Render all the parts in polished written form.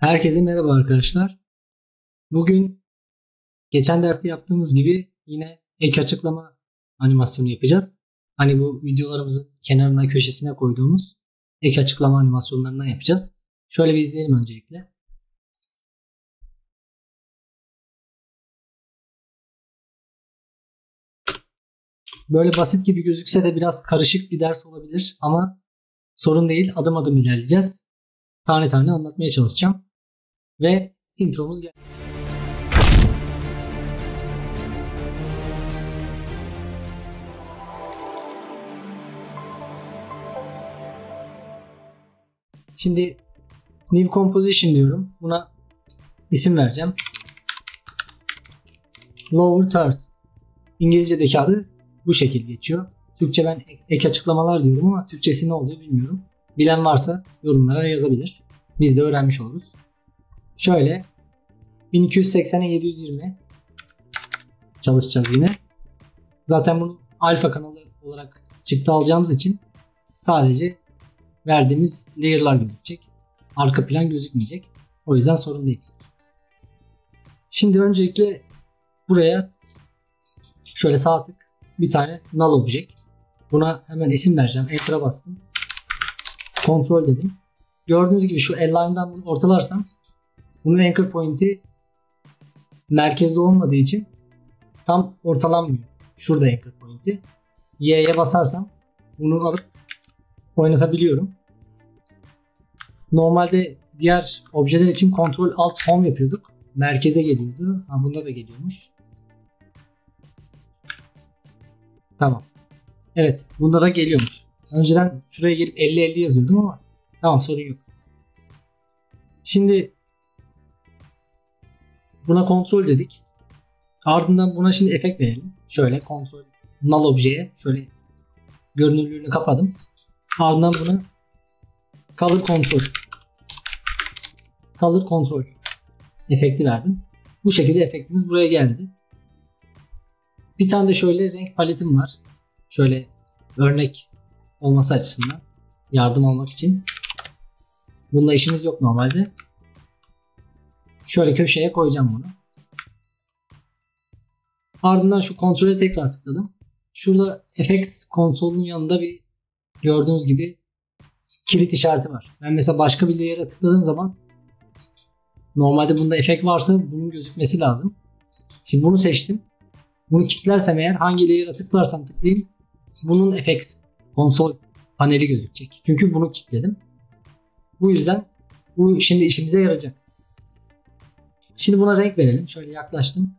Herkese merhaba arkadaşlar. Bugün geçen derste yaptığımız gibi yine ek açıklama animasyonu yapacağız. Hani bu videolarımızın kenarına köşesine koyduğumuz ek açıklama animasyonlarından yapacağız. Şöyle bir izleyelim öncelikle. Böyle basit gibi gözükse de biraz karışık bir ders olabilir ama sorun değil, adım adım ilerleyeceğiz. Tane tane anlatmaya çalışacağım. Ve intromuz geldi. Şimdi New Composition diyorum. Buna isim vereceğim. Lower Third. İngilizce'deki adı bu şekil geçiyor. Türkçe ben ek açıklamalar diyorum ama Türkçesi ne oluyor bilmiyorum. Bilen varsa yorumlara yazabilir. Biz de öğrenmiş oluruz. Şöyle 1280'e 720 çalışacağız yine. Zaten bunu alfa kanalı olarak çıktı alacağımız için sadece verdiğimiz layer'lar gözükecek. Arka plan gözükmeyecek. O yüzden sorun değil. Şimdi öncelikle buraya şöyle sağ tık bir tane null object. Buna hemen isim vereceğim. Enter'a bastım. Kontrol dedim. Gördüğünüz gibi şu align'dan bunu ortalarsam bunun anchor point'i merkezde olmadığı için tam ortalanmıyor. Şurada anchor point'i. Y'ye basarsam bunu alıp oynatabiliyorum. Normalde diğer objeler için Ctrl Alt Home yapıyorduk. Merkeze geliyordu. Bunda da geliyormuş. Tamam. Evet. Bunda da geliyormuş. Önceden şuraya gelip 50-50 yazıyordum ama tamam, sorun yok. Şimdi buna kontrol dedik. Ardından buna şimdi efekt verelim. Şöyle kontrol null objeye şöyle görünürlüğünü kapadım. Ardından buna color control efekti verdim. Bu şekilde efektimiz buraya geldi. Bir tane de şöyle renk paletim var. Şöyle örnek olması açısından yardım almak için. Bununla işimiz yok normalde. Şöyle köşeye koyacağım bunu. Ardından şu kontrole tekrar tıkladım. Şurada FX konsolunun yanında bir gördüğünüz gibi kilit işareti var. Ben mesela başka bir layer'a tıkladığım zaman normalde bunda efekt varsa bunun gözükmesi lazım. Şimdi bunu seçtim. Bunu kilitlersem eğer hangi layer'a tıklarsam tıklayayım bunun FX konsol paneli gözükecek. Çünkü bunu kilitledim. Bu yüzden bu şimdi işimize yarayacak. Şimdi buna renk verelim. Şöyle yaklaştım.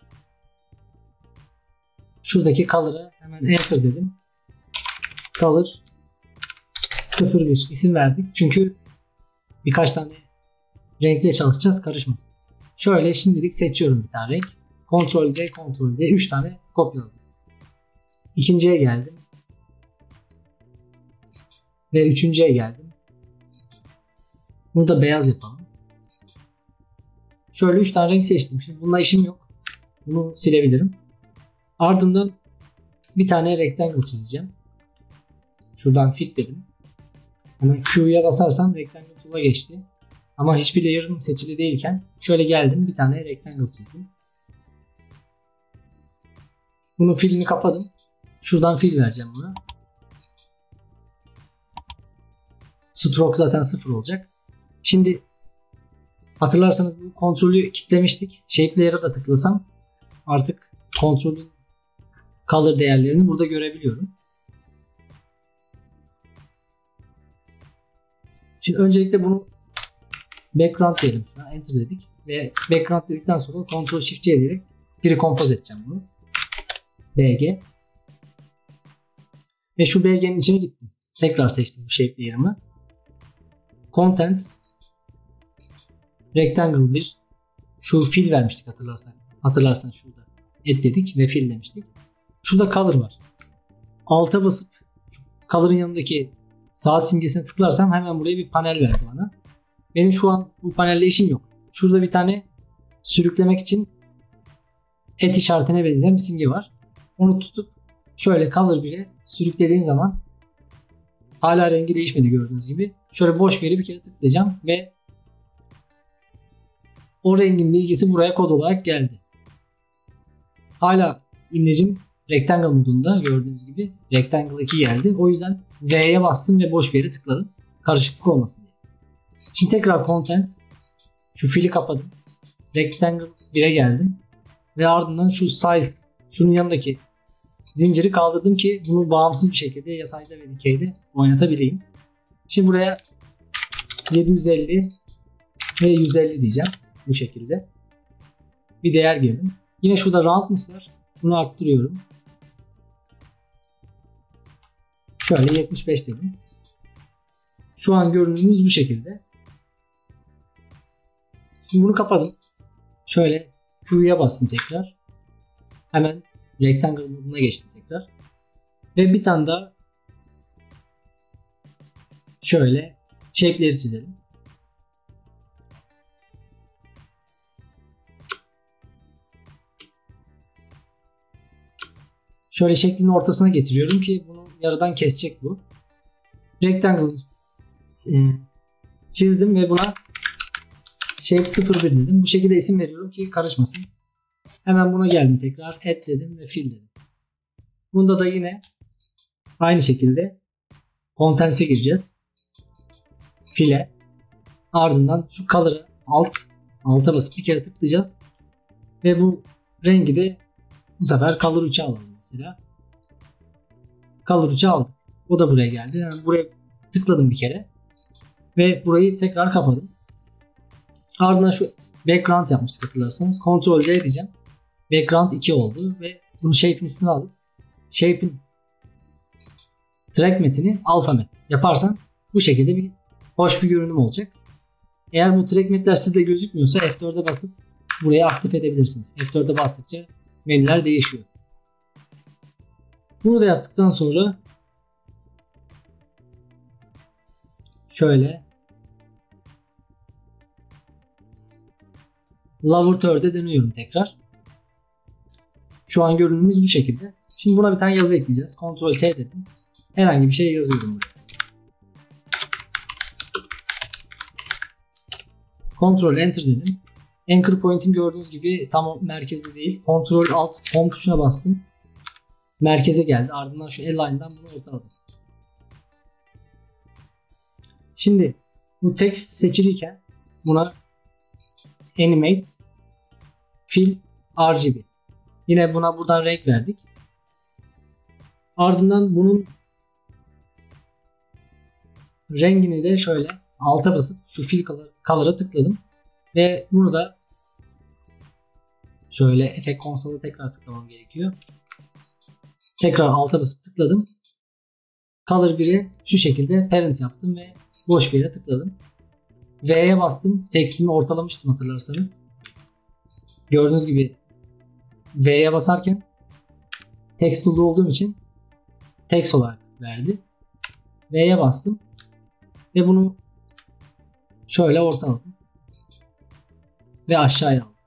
Şuradaki color'a hemen enter dedim. Color 01 isim verdik. Çünkü birkaç tane renkle çalışacağız, karışmasın. Şöyle şimdilik seçiyorum bir tane renk. Ctrl C, Ctrl D 3 tane kopyaladım. İkinciye geldim. Ve üçüncüye geldim. Bunu da beyaz yapalım. Şöyle 3 tane renk seçtim. Şimdi bununla işim yok. Bunu silebilirim. Ardından bir tane rectangle çizeceğim. Şuradan fit dedim. Hemen Q'ya basarsam rectangle tool'a geçti. Ama hiçbir layer'ın seçili değilken şöyle geldim, bir tane rectangle çizdim. Bunun fillini kapadım. Şuradan fill vereceğim buna. Stroke zaten 0 olacak. Şimdi hatırlarsanız bu kontrolü kilitlemiştik. Shape layer'a da tıklasam artık kontrolün color değerlerini burada görebiliyorum. Şimdi öncelikle bunu background diyelim şuna. Enter dedik. Ve background dedikten sonra Ctrl Shift C diyerek pre-compose edeceğim bunu. BG. Ve şu BG'nin içine gittim. Tekrar seçtim bu shape layer'ımı. Contents Rectangle 1. Şu fill vermiştik hatırlarsan şurada. Add dedik ve fill demiştik. Şurada color var. Alta basıp color'ın yanındaki sağ simgesine tıklarsam hemen buraya bir panel verdi bana. Benim şu an bu panelle işim yok. Şurada bir tane sürüklemek için et işaretine benzeyen bir simge var. Onu tutup şöyle color 1'e sürüklediğim zaman hala rengi değişmedi gördüğünüz gibi. Şöyle boş bir yere bir kere tıklayacağım ve O rengin bilgisi buraya kod olarak geldi. Hala imlecim Rectangle modunda gördüğünüz gibi Rectangle 2 geldi. O yüzden V'ye bastım ve boş bir yere tıkladım. Karışıklık olmasın diye. Şimdi tekrar Content. Şu fili kapadım. Rectangle 1'e geldim. Ve ardından şu Size, şunun yanındaki zinciri kaldırdım ki bunu bağımsız bir şekilde yatayda ve dikeyde oynatabileyim. Şimdi buraya 750 ve 150 diyeceğim. Bu şekilde. Bir değer girdim. Yine şurada Roundness var. Bunu arttırıyorum. Şöyle 75 dedim. Şu an görünümümüz bu şekilde. Şimdi bunu kapadım. Şöyle Q'ya bastım tekrar. Hemen Rectangle moduna geçtim tekrar. Ve bir tane daha şöyle shape'leri çizelim. Şöyle şeklin ortasına getiriyorum ki bunu yarıdan kesecek bu. Rectangle'ı çizdim ve buna Shape 01 dedim. Bu şekilde isim veriyorum ki karışmasın. Hemen buna geldim tekrar. Add dedim ve fill dedim. Bunda da yine aynı şekilde Contents'e gireceğiz. Fill'e. Ardından şu color'ı alta basıp bir kere tıklayacağız. Ve bu rengi de bu sefer Color 3'e alalım mesela. Color 3'e aldık. O da buraya geldi. Yani buraya tıkladım bir kere. Ve burayı tekrar kapadım. Ardından şu background yapmıştık hatırlarsanız. Ctrl D diyeceğim. Background 2 oldu ve bunu shape'in üstüne alıp shape'in track metini alpha met yaparsan bu şekilde bir hoş bir görünüm olacak. Eğer bu track metler sizde gözükmüyorsa F4'e basıp burayı aktif edebilirsiniz. F4'e bastıkça menüler değişiyor. Bunu da yaptıktan sonra şöyle Lower Third'e dönüyorum tekrar. Şu an görünümümüz bu şekilde. Şimdi buna bir tane yazı ekleyeceğiz. Ctrl T dedim. Herhangi bir şey yazıyorum buraya. Ctrl Enter dedim. Anchor point'im gördüğünüz gibi tam merkezde değil. Ctrl Alt Home tuşuna bastım. Merkeze geldi. Ardından şu Align'dan bunu ortaladım. Şimdi bu text seçilirken buna Animate Fill RGB. Yine buna buradan renk verdik. Ardından bunun rengini de şöyle alta basıp şu Fill Color'a tıkladım. Ve bunu da şöyle Effect Console'a tekrar tıklamam gerekiyor. Tekrar alta basıp tıkladım. Color 1'i şu şekilde parent yaptım ve boş bir yere tıkladım. V'ye bastım. Text'imi ortalamıştım hatırlarsanız. Gördüğünüz gibi V'ye basarken text tool'da olduğum için text olarak verdi. V'ye bastım. Ve bunu şöyle ortaladım. Ve aşağıya aldım.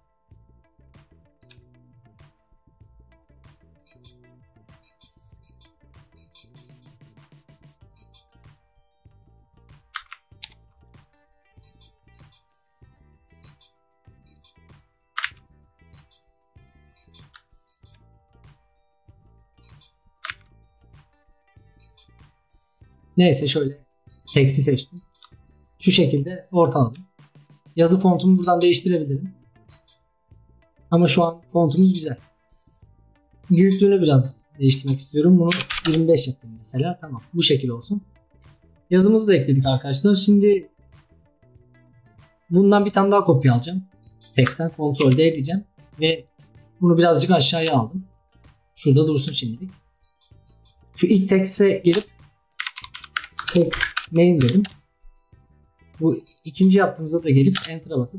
Neyse şöyle text'i seçtim. Şu şekilde ortaladım. Yazı fontumu buradan değiştirebilirim. Ama şu an fontumuz güzel. Büyüklüğünü biraz değiştirmek istiyorum. Bunu 25 yapayım mesela. Tamam. Bu şekil olsun. Yazımızı da ekledik arkadaşlar. Şimdi bundan bir tane daha kopya alacağım. Text'ten Ctrl D diyeceğim. Ve bunu birazcık aşağıya aldım. Şurada dursun şimdilik. Şu ilk text'e gelip text main dedim. Bu ikinci yaptığımızda da gelip enter'a basıp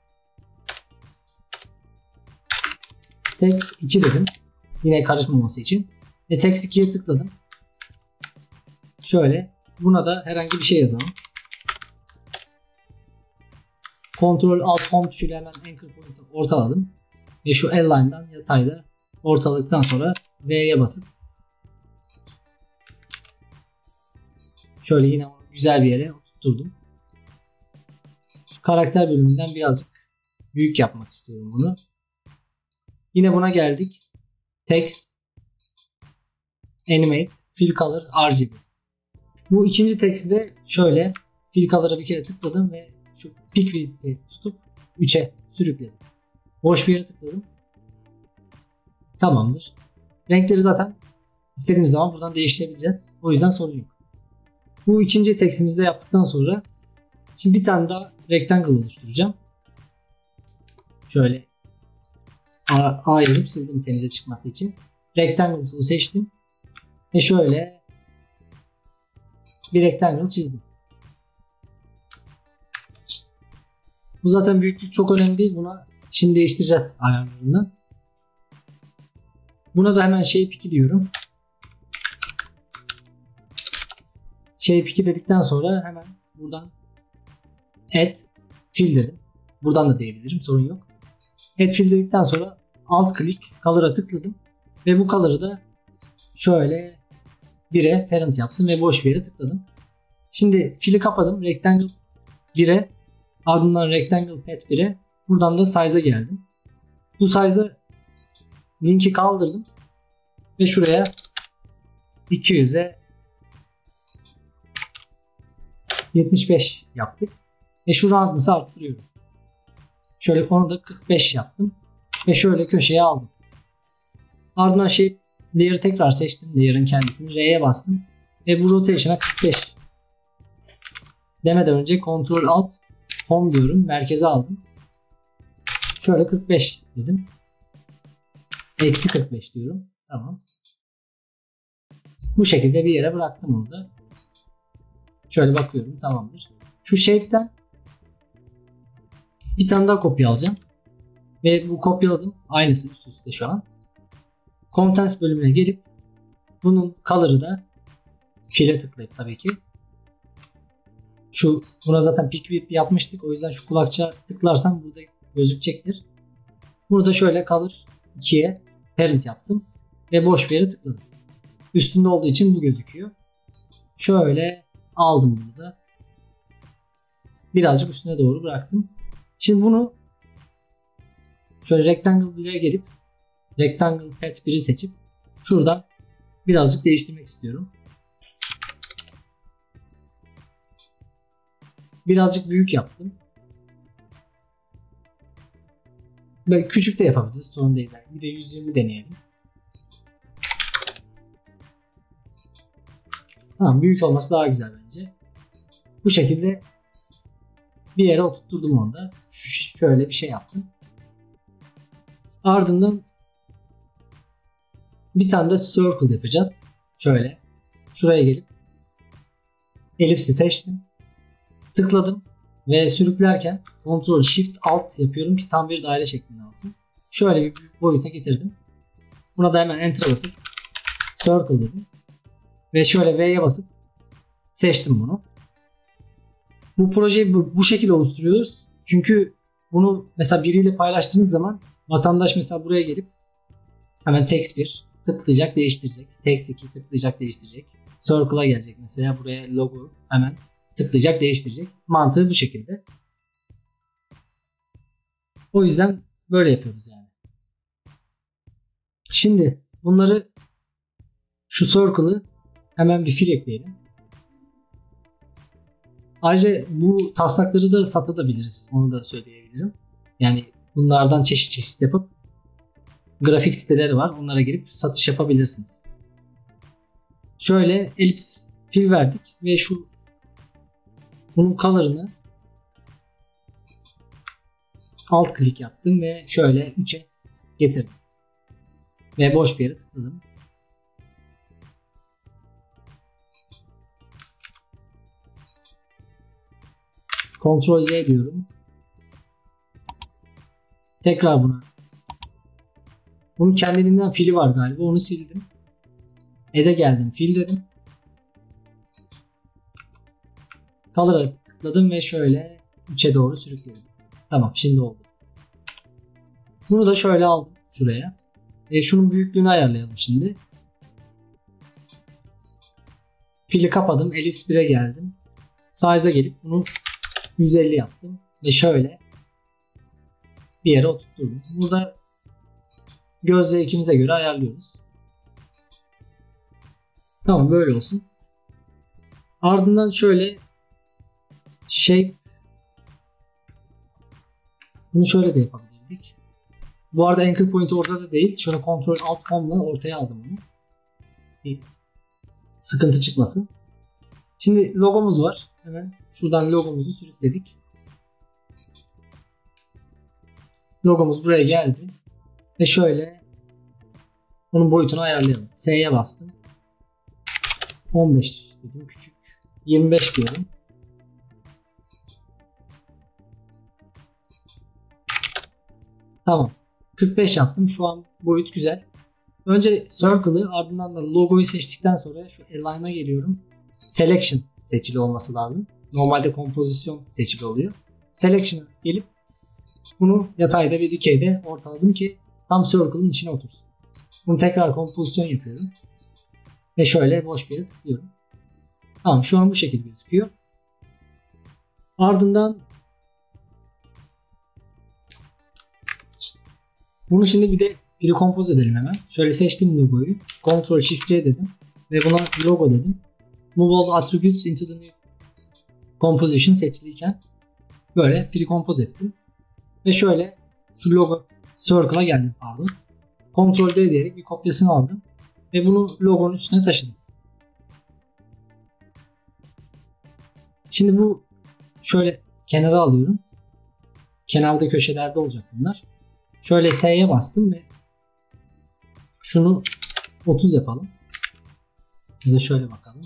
text 2 dedim. Yine karışmaması için. Ve text 2'ye tıkladım. Şöyle buna da herhangi bir şey yazalım. Ctrl Alt Home tuşuyla hemen Anchor Point'i ortaladım. Ve şu Align'dan yatayda ortaladıktan sonra V'ye basıp şöyle yine güzel bir yere oturturdum. Şu karakter bölümünden birazcık büyük yapmak istiyorum bunu. Yine buna geldik. Text, Animate, Fill Color, RGB. Bu ikinci text'i de şöyle Fill Color'a bir kere tıkladım ve şu pick whip'i tutup 3'e sürükledim. Boş bir yere tıkladım. Tamamdır. Renkleri zaten istediğimiz zaman buradan değiştirebileceğiz. O yüzden sorun yok. Bu ikinci text'imizi de yaptıktan sonra şimdi bir tane daha rectangle oluşturacağım. Şöyle A yazıp sildim temize çıkması için. Rectangle tool'u seçtim. Ve şöyle bir rectangle çizdim. Bu zaten büyüklük çok önemli değil. Buna şimdi değiştireceğiz ayarlarından. Buna da hemen Shape 2 diyorum. Shape 2 dedikten sonra hemen buradan Add Fill dedim. Buradan da diyebilirim, sorun yok. Add Fill dedikten sonra alt klik Color'a tıkladım. Ve bu Color'ı da şöyle 1'e parent yaptım ve boş bir yere tıkladım. Şimdi fill'i kapadım. Rectangle 1'e, ardından Rectangle Path 1'e, buradan da Size'a geldim. Bu Size'a linki kaldırdım ve şuraya 200'e 75 yaptık. Ve şu roundness'ı arttırıyorum. Şöyle onu da 45 yaptım. Ve şöyle köşeye aldım. Ardından Shape Layer'ı tekrar seçtim. Layer'ın kendisini R'ye bastım. Ve bu rotation'a 45 demeden önce Ctrl Alt Home diyorum. Merkeze aldım. Şöyle 45 dedim. Eksi 45 diyorum. Tamam. Bu şekilde bir yere bıraktım onu da. Şöyle bakıyorum. Tamamdır. Şu shape'den bir tane daha kopya alacağım. Ve bu kopyaladım. Aynısı üst üste şu an. Contents bölümüne gelip bunun color'ı da fill'e tıklayıp tabii ki. Buna zaten pick whip yapmıştık. O yüzden şu kulakçığa tıklarsam burada gözükecektir. Burada şöyle color 2'ye parent yaptım. Ve boş bir yere tıkladım. Üstünde olduğu için bu gözüküyor. Şöyle aldım bunu da. Birazcık üstüne doğru bıraktım. Şimdi bunu şöyle Rectangle 1'e gelip Rectangle Path 1'i seçip şuradan birazcık değiştirmek istiyorum. Birazcık büyük yaptım. Böyle küçük de yapabiliriz. Sorun değil. Bir de 120 deneyelim. Tamam, büyük olması daha güzel bence. Bu şekilde bir yere oturtturdum onu da. Şöyle bir şey yaptım. Ardından bir tane de circle yapacağız. Şöyle. Şuraya gelip elipsi seçtim. Tıkladım. Ve sürüklerken Ctrl Shift Alt yapıyorum ki tam bir daire şeklinde alsın. Şöyle bir boyuta getirdim. Buna da hemen Enter'a basıp Circle dedim. Ve şöyle V'ye basıp seçtim bunu. Bu projeyi bu şekilde oluşturuyoruz. Çünkü bunu mesela biriyle paylaştığınız zaman vatandaş mesela buraya gelip hemen text 1 tıklayacak, değiştirecek. Text 2 tıklayacak, değiştirecek. Circle'a gelecek mesela, buraya logo hemen tıklayacak, değiştirecek. Mantığı bu şekilde. O yüzden böyle yapıyoruz yani. Şimdi bunları, şu circle'ı hemen bir fill ekleyelim. Ayrıca bu taslakları da satabiliriz. Onu da söyleyebilirim. Yani bunlardan çeşit çeşit yapıp grafik siteleri var. Onlara girip satış yapabilirsiniz. Şöyle elips fill verdik ve bunun color'ını alt klik yaptım ve şöyle 3'e getirdim. Ve boş bir yere tıkladım. Ctrl Z diyorum. Tekrar buna. Bunun kendiliğinden fili var galiba. Onu sildim. Add'e geldim. Fill dedim. Color'a tıkladım ve şöyle 3'e doğru sürükledim. Tamam, şimdi oldu. Bunu da şöyle aldım şuraya. Şunun büyüklüğünü ayarlayalım şimdi. Fili kapadım. Ellipse 1'e geldim. Size'a gelip bunu 150 yaptım. Ve şöyle bir yere oturtturdum. Burada göz zevkimize göre ayarlıyoruz. Tamam, böyle olsun. Ardından şöyle shape, bunu şöyle de yapabilirdik. Bu arada anchor point ortada değil. Şöyle Ctrl Alt Com'la ortaya aldım bunu. Bir sıkıntı çıkmasın. Şimdi logomuz var. Hemen şuradan logomuzu sürükledik. Logomuz buraya geldi. Ve şöyle onun boyutunu ayarlayalım. S'ye bastım. 15 dedim, küçük. 25 diyorum. Tamam. 45 yaptım. Şu an boyut güzel. Önce Circle'ı, ardından da logoyu seçtikten sonra şu Align'a geliyorum. Selection seçili olması lazım. Normalde kompozisyon seçili oluyor. Selection'a gelip bunu yatayda ve dikeyde ortaladım ki tam Circle'ın içine otursun. Bunu tekrar kompozisyon yapıyorum. Ve şöyle boş bir yere tıklıyorum. Tamam, şu an bu şekilde gözüküyor. Ardından bunu şimdi bir de dekompose edelim hemen. Şöyle seçtim logoyu. Ctrl Shift C dedim. Ve buna logo dedim. Move all attributes into the new composition seçiliyken böyle dekompose ettim. Ve şöyle şu logo circle'a geldim, pardon. Ctrl D diyerek bir kopyasını aldım. Ve bunu logonun üstüne taşıdım. Şimdi bu şöyle kenara alıyorum. Kenarda köşelerde olacak bunlar. Şöyle S'ye bastım ve şunu 30 yapalım. Ya da şöyle bakalım.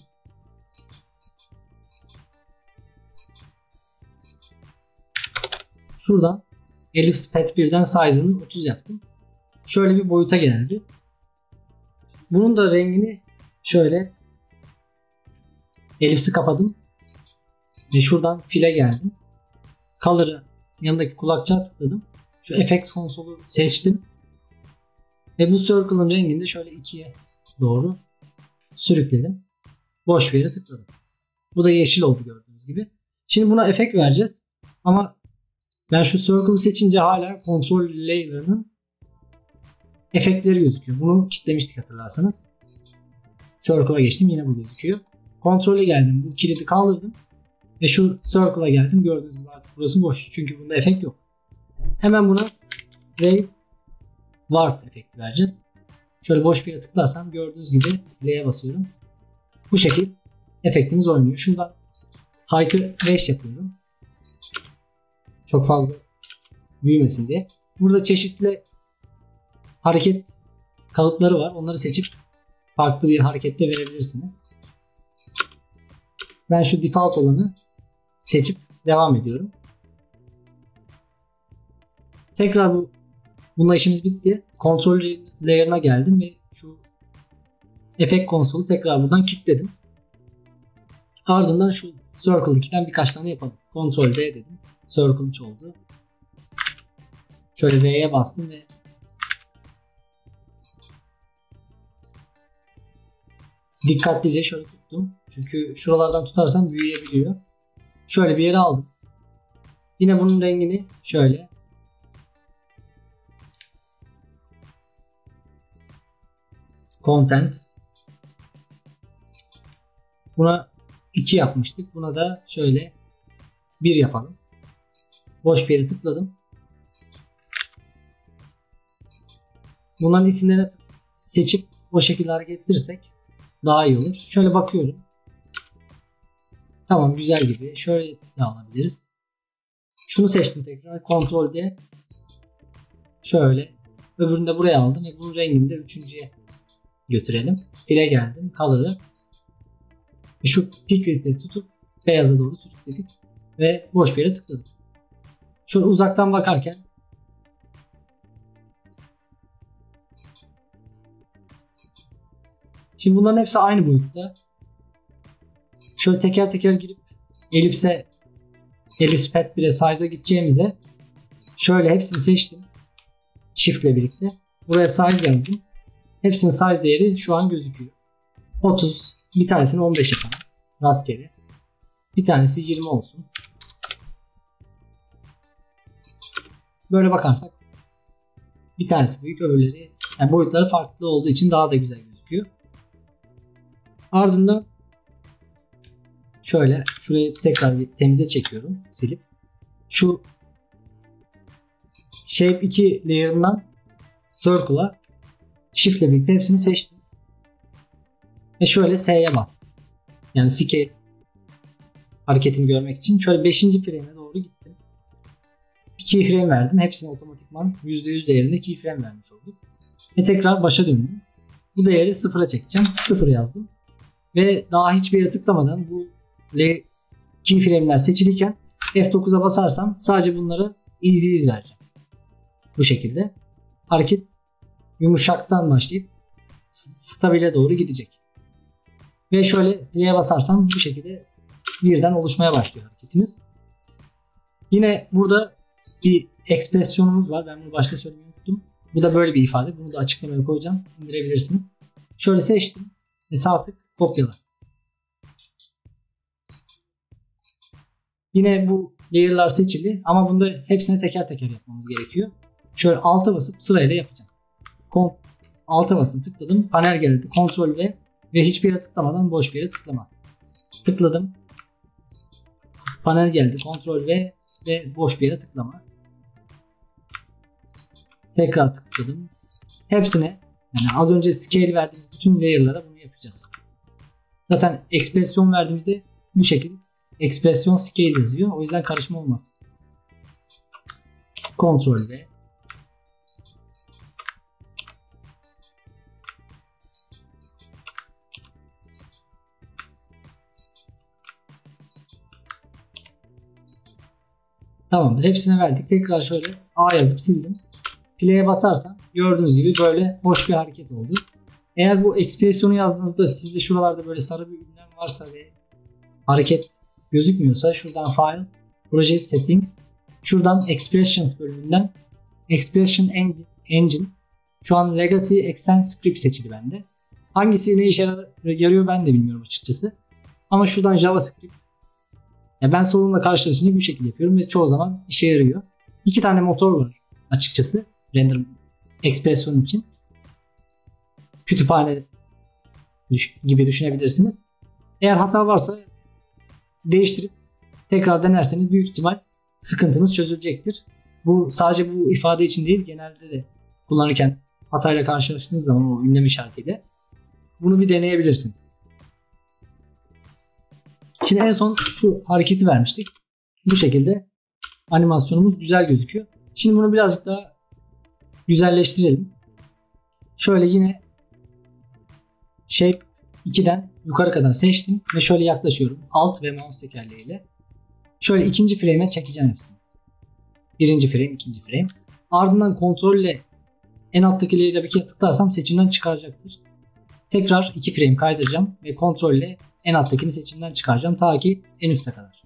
Şuradan Ellipse Pad 1'den size'ını 30 yaptım. Şöyle bir boyuta geldi. Bunun da rengini şöyle ellipsi kapadım. Ve şuradan file geldim. Color'ı, yanındaki kulakçığa tıkladım. Şu FX konsolu seçtim. Ve bu circle'ın rengini de şöyle 2'ye doğru sürükledim. Boş bir yere tıkladım. Bu da yeşil oldu gördüğünüz gibi. Şimdi buna efekt vereceğiz. Ama ben şu circle'ı seçince hala kontrol layer'ının efektleri gözüküyor. Bunu kilitlemiştik hatırlarsanız. Circle'a geçtim, yine bu gözüküyor. Kontrole geldim. Bu kilidi kaldırdım. Ve şu circle'a geldim. Gördüğünüz gibi artık burası boş. Çünkü bunda efekt yok. Hemen buna Wave Warp efekti vereceğiz. Şöyle boş bir yere tıklarsam gördüğünüz gibi L'ye basıyorum. Bu şekil efektimiz oynuyor. Şuradan Height'ı 5 yapıyorum. Çok fazla büyümesin diye. Burada çeşitli hareket kalıpları var. Onları seçip farklı bir harekette verebilirsiniz. Ben şu default olanı seçip devam ediyorum. Tekrar bununla işimiz bitti. Kontrol layer'ına geldim ve şu efekt konsolu tekrar buradan kilitledim. Ardından şu Circle 2'den birkaç tane yapalım. Ctrl D dedim. Circle 3 oldu. Şöyle V'ye bastım ve dikkatlice şöyle tuttum. Çünkü şuralardan tutarsam büyüyebiliyor. Şöyle bir yere aldım. Yine bunun rengini şöyle Contents, buna 2 yapmıştık. Buna da şöyle 1 yapalım. Boş bir yere tıkladım. Bunların isimlerini seçip o şekilde hareket ettirirsek daha iyi olur. Şöyle bakıyorum. Tamam, güzel gibi. Şöyle de alabiliriz. Şunu seçtim tekrar. Ctrl D. Şöyle. Öbürünü de buraya aldım ve bunun rengini de üçüncüye götürelim. File geldim. Color'ı şu pick width'le tutup beyaza doğru sürükledik ve boş bir yere tıkladım. Şöyle uzaktan bakarken şimdi bunların hepsi aynı boyutta. Şöyle teker teker girip Ellipse Pad 1'e size'a gideceğimize şöyle hepsini seçtim. Shift'le birlikte. Buraya size yazdım. Hepsinin size değeri şu an gözüküyor. 30, bir tanesini 15 yapalım. Rastgele. Bir tanesi 20 olsun. Böyle bakarsak bir tanesi büyük, öbürleri yani boyutları farklı olduğu için daha da güzel gözüküyor. Ardından şöyle şurayı tekrar bir temize çekiyorum silip. Şu Shape 2 layer'ından Circle'a Shift ile birlikte hepsini seçtim. Ve şöyle S'ye bastım. Yani scale hareketini görmek için. Şöyle 5. frame'e doğru gittim. Bir keyframe verdim. Hepsine otomatikman %100 değerinde keyframe vermiş olduk. Ve tekrar başa döndüm. Bu değeri 0'a çekeceğim. 0 yazdım. Ve daha hiçbir yere tıklamadan bu keyframe'ler seçiliyken F9'a basarsam sadece bunları iz vereceğim. Bu şekilde hareket yumuşaktan başlayıp stabile doğru gidecek. Ve şöyle L'ye basarsam bu şekilde birden oluşmaya başlıyor hareketimiz. Yine burada bir ekspresyonumuz var. Ben bunu başta söylemeyi unuttum. Bu da böyle bir ifade. Bunu da açıklamaya koyacağım. İndirebilirsiniz. Şöyle seçtim ve sağ tık kopyala. Yine bu layer'lar seçili ama bunda hepsini teker teker yapmamız gerekiyor. Şöyle alta basıp sırayla yapacağım. Alta basın tıkladım. Panel geldi. Ctrl V ve hiçbir yere tıklamadan boş bir yere tıklama. Tıkladım. Panel geldi. Ctrl V ve boş bir yere tıklama. Tekrar tıkladım. Hepsine yani az önce scale verdiğimiz bütün layer'lara bunu yapacağız. Zaten ekspresyon verdiğimizde bu şekilde ekspresyon scale yazıyor. O yüzden karışma olmaz. Ctrl V. Tamamdır. Hepsine verdik. Tekrar şöyle A yazıp sildim. Play'e basarsam gördüğünüz gibi böyle hoş bir hareket oldu. Eğer bu ekspresyonu yazdığınızda sizde şuralarda böyle sarı bir ünlem varsa ve hareket gözükmüyorsa şuradan File, Project Settings, şuradan Expressions bölümünden Expression Engine, şu an Legacy Extend Script seçili bende. Hangisi ne işe yarıyor ben de bilmiyorum açıkçası. Ama şuradan JavaScript. Ya ben sorunla karşılaşınca bu şekilde yapıyorum ve çoğu zaman işe yarıyor. 2 tane motor var açıkçası render ekspresyon için. Kütüphane gibi düşünebilirsiniz. Eğer hata varsa değiştirip tekrar denerseniz büyük ihtimal sıkıntınız çözülecektir. Bu sadece bu ifade için değil, genelde de kullanırken hatayla karşılaştığınız zaman o ünlem işaretiyle bunu bir deneyebilirsiniz. Şimdi en son şu hareketi vermiştik. Bu şekilde animasyonumuz güzel gözüküyor. Şimdi bunu birazcık daha güzelleştirelim. Şöyle yine Shape 2'den yukarı kadar seçtim ve şöyle yaklaşıyorum. Alt ve mouse tekerleğiyle. Şöyle ikinci frame'e çekeceğim hepsini. Birinci frame, ikinci frame. Ardından kontrol ile en alttaki layer'e bir kere tıklarsam seçimden çıkaracaktır. Tekrar 2 frame kaydıracağım ve kontrol ile en alttakini seçimden çıkaracağım ta ki en üste kadar.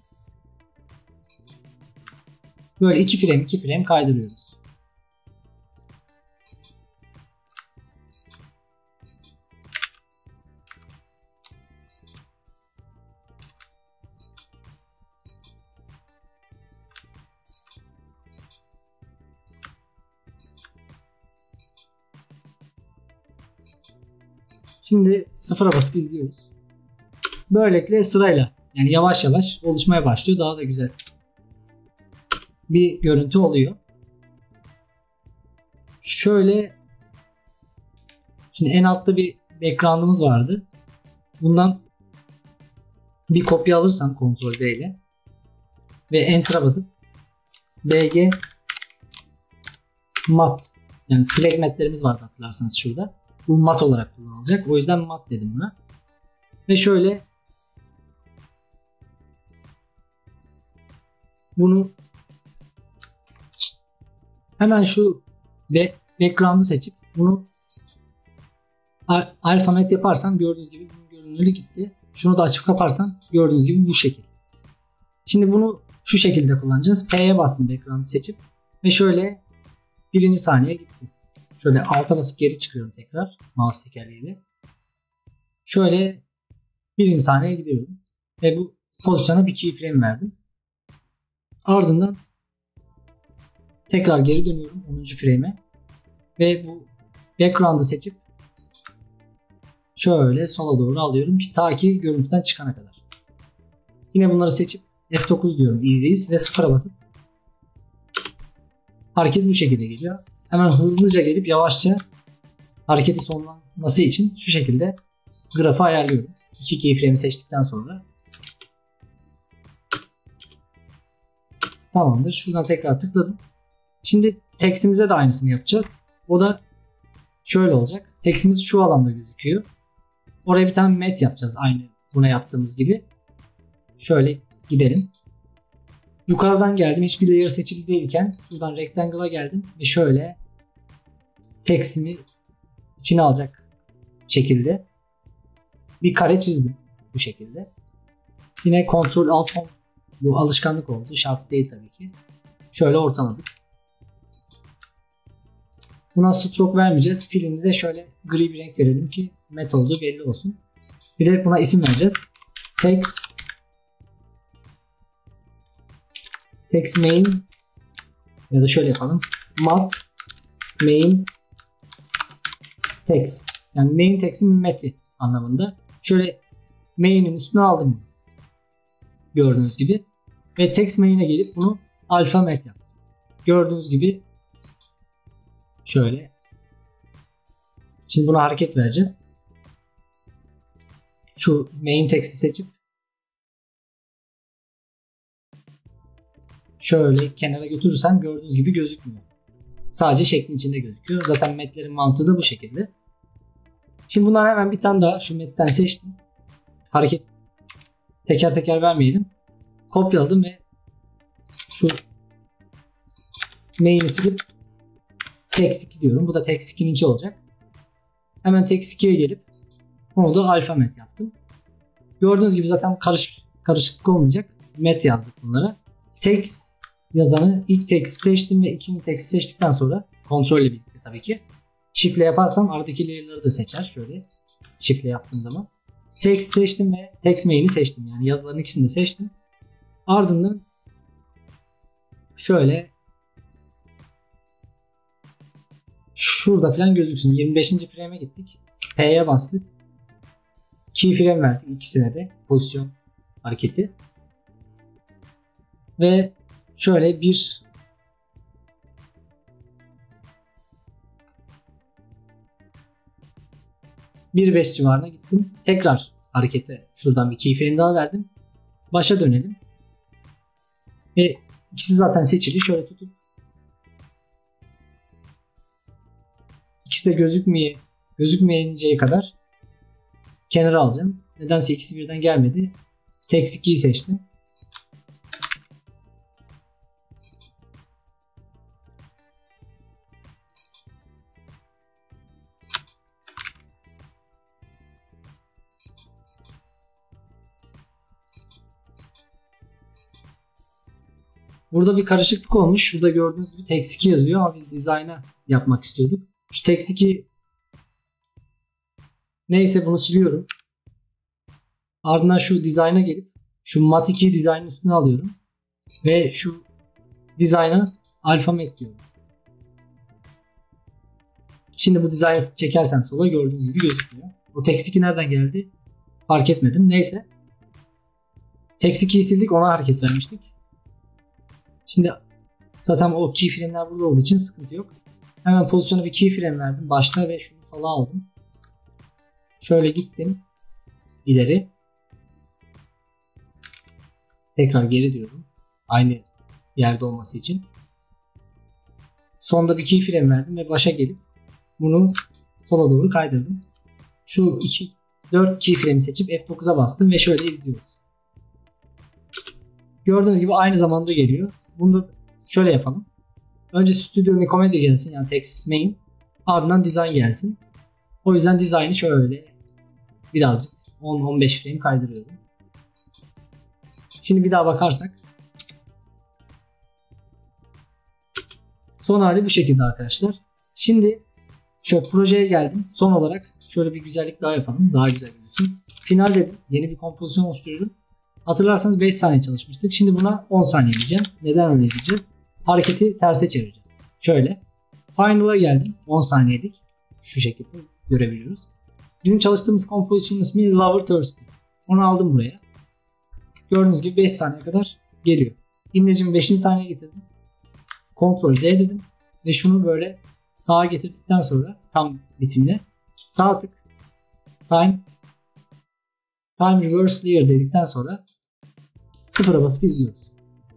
Böyle 2 frame kaydırıyoruz. Şimdi sıfıra basıp izliyoruz. Böylelikle sırayla yani yavaş yavaş oluşmaya başlıyor. Daha da güzel bir görüntü oluyor. Şöyle şimdi en altta bir background'ımız vardı. Bundan bir kopya alırsam Ctrl D ile ve Enter'a basıp BG mat yani flag matlerimiz vardı hatırlarsanız şurada. Bu mat olarak kullanılacak. O yüzden mat dedim buna. Ve şöyle bunu hemen şu background'ı seçip bunu alfamet yaparsam gördüğünüz gibi bunun görünürlüğü gitti. Şunu da açıp kaparsam gördüğünüz gibi bu şekil. Şimdi bunu şu şekilde kullanacağız. P'ye bastım background'ı seçip ve şöyle birinci saniye gittim. Şöyle alta basıp geri çıkıyorum tekrar mouse tekerleğiyle. Şöyle birinci saniye gidiyorum. Ve bu pozisyona bir keyframe verdim. Ardından Tekrar geri dönüyorum 10. frame'e. Ve bu background'ı seçip şöyle sola doğru alıyorum ki ta ki görüntüden çıkana kadar. Yine bunları seçip F9 diyorum easy ve 0'a basıp hareket bu şekilde geliyor. Hemen hızlıca gelip yavaşça hareketi sonlanması için şu şekilde grafı ayarlıyorum. 2 keyframe'i seçtikten sonra. Tamamdır. Şuradan tekrar tıkladım. Şimdi tekstimize de aynısını yapacağız. O da şöyle olacak. Tekstimiz şu alanda gözüküyor. Oraya bir tane mat yapacağız. Aynı buna yaptığımız gibi. Şöyle gidelim. Yukarıdan geldim. Hiçbir layer seçili değilken şuradan rectangle'a geldim. Ve şöyle tekstimi içine alacak şekilde bir kare çizdim. Bu şekilde. Yine Ctrl Alt Home, bu alışkanlık oldu. Şart değil tabii ki. Şöyle ortaladık. Buna stroke vermeyeceğiz. Filini de şöyle gri bir renk verelim ki mat olduğu belli olsun. Bir de buna isim vereceğiz. Text main ya da şöyle yapalım. Mat main text. Yani main text'in mat'i anlamında. Şöyle main'in üstüne aldım. Gördüğünüz gibi. Ve text main'e gelip bunu alpha mat yaptım. Gördüğünüz gibi şöyle. Şimdi buna hareket vereceğiz. Şu main text'i seçip şöyle kenara götürürsem gördüğünüz gibi gözükmüyor. Sadece şeklin içinde gözüküyor. Zaten mat'lerin mantığı da bu şekilde. Şimdi bundan hemen bir tane daha şu mat'ten seçtim. Hareket teker teker vermeyelim. Kopyaladım ve şu main'i silip text2 diyorum. Bu da text2'ninki olacak. Hemen text2'ye gelip onu da alpha mat yaptım. Gördüğünüz gibi zaten karışıklık olmayacak. Mat yazdık bunlara. Text yazanı ilk text'i seçtim ve ikinci text'i seçtikten sonra kontrol ile birlikte tabii ki. Shift'le yaparsam aradaki layer'ları da seçer. Şöyle shift'le yaptığım zaman. Text seçtim ve text main'i seçtim. Yani yazıların ikisini de seçtim. Ardından şöyle şurada falan gözüksün. 25. frame'e gittik. P'ye bastık. Keyframe verdik ikisine de. Pozisyon hareketi. Ve şöyle 1.5 civarına gittim. Tekrar harekete şuradan bir keyframe daha verdim. Başa dönelim. Ve ikisi zaten seçili. Şöyle tutup ikisi de gözükmeyeceği kadar kenara alacağım. Nedense ikisi birden gelmedi. Text2'yi seçtim. Burada bir karışıklık olmuş. Şurada gördüğünüz gibi Text2 yazıyor ama biz design'a yapmak istiyorduk. Şu Text2 neyse bunu siliyorum. Ardından şu design'a gelip şu Mat2 design'ın üstüne alıyorum. Ve şu design'a alpha mat diyorum. Şimdi bu design'ı çekersem sola gördüğünüz gibi gözükmüyor. O Text2 nereden geldi? Fark etmedim. Neyse. Text2'yi sildik, ona hareket vermiştik. Şimdi zaten o keyframe'ler burada olduğu için sıkıntı yok. Hemen pozisyona bir keyframe verdim başta ve şunu sola aldım. Şöyle gittim ileri. Tekrar geri diyorum. Aynı yerde olması için. Sonda bir keyframe verdim ve başa gelip bunu sola doğru kaydırdım. Şu 4 keyframe'i seçip F9'a bastım ve şöyle izliyoruz. Gördüğünüz gibi aynı zamanda geliyor. Bunu da şöyle yapalım. Önce Studio Nicomedia gelsin, yani text main. Ardından design gelsin. O yüzden design'ı şöyle birazcık 10-15 frame kaydırıyorum. Şimdi bir daha bakarsak. Son hali bu şekilde arkadaşlar. Şimdi şöyle projeye geldim. Son olarak şöyle bir güzellik daha yapalım. Daha güzel gözüksün. Final dedim. Yeni bir kompozisyon oluşturuyorum. Hatırlarsanız 5 saniye çalışmıştık. Şimdi buna 10 saniye diyeceğim. Neden öyle diyeceğiz? hareketi terse çevireceğiz. Şöyle. Final'a geldim. 10 saniyelik. Şu şekilde görebiliyoruz. Bizim çalıştığımız kompozisyonun ismi Lover Thirsty. Onu aldım buraya. Gördüğünüz gibi 5 saniye kadar geliyor. İmlecimi 5. saniye getirdim. Ctrl D dedim. Ve şunu böyle sağa getirdikten sonra tam bitimle sağ tık time reverse layer dedikten sonra sıfıra basıp izliyoruz.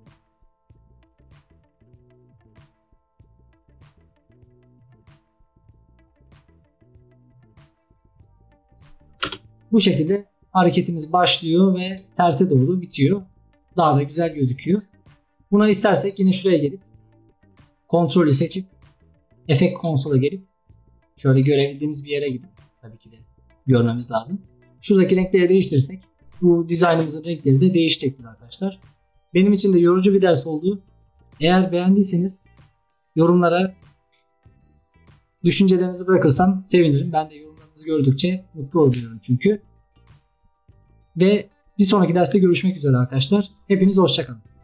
Bu şekilde hareketimiz başlıyor ve terse doğru bitiyor. Daha da güzel gözüküyor. Buna istersek yine şuraya gelip kontrolü seçip efekt konsola gelip şöyle görebildiğimiz bir yere gidip tabii ki de görmemiz lazım. Şuradaki renkleri değiştirirsek bu dizaynımızın renkleri de değişecektir arkadaşlar. Benim için de yorucu bir ders oldu. Eğer beğendiyseniz yorumlara düşüncelerinizi bırakırsam sevinirim. Ben de yorumlarınızı gördükçe mutlu oluyorum çünkü. Ve bir sonraki derste görüşmek üzere arkadaşlar. Hepiniz hoşça kalın.